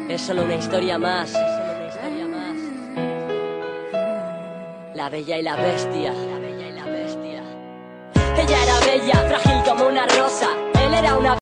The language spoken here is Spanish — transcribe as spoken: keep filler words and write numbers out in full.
Es solo una historia más. Es solo una historia más. La bella y la bestia. La bella y la bestia. Ella era bella, frágil como una rosa. Él era una